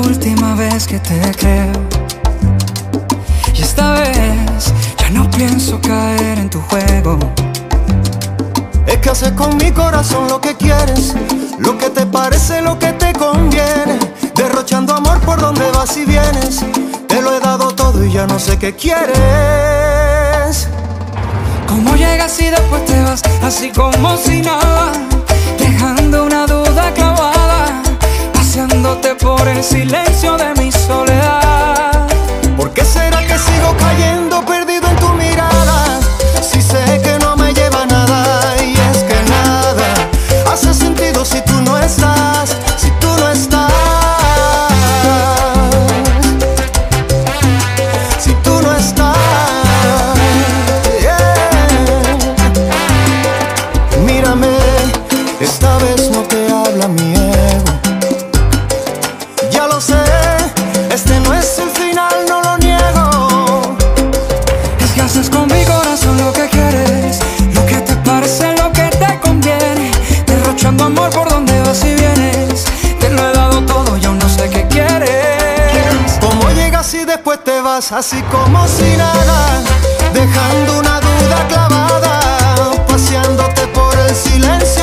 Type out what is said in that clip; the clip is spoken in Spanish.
última vez que te creo, y esta vez ya no pienso caer en tu juego. Es que haces con mi corazón lo que quieres, lo que te parece, lo que te conviene, derrochando amor por donde vas y vienes. Te lo he dado todo y ya no sé qué quieres. ¿Cómo llegas y después te vas así como si nada, dejando una duda clavada, paseándote por el silencio de mi soledad? ¿Por qué será que sigo cayendo perdido en tu mirada? Si sé que no me lleva a nada, y es que nada hace sentido si tú no estás, si tú no estás, si tú no estás. Mírame, esta vez no te habla mi ego. Ya lo sé, este no es el final, no lo niego. Es que haces con mi corazón lo que quieres, lo que te parece, lo que te conviene, derrochando amor por donde vas y vienes. Te lo he dado todo y aún no sé qué quieres. ¿Cómo llegas y después te vas así como si nada, dejando una duda clavada, paseándote por el silencio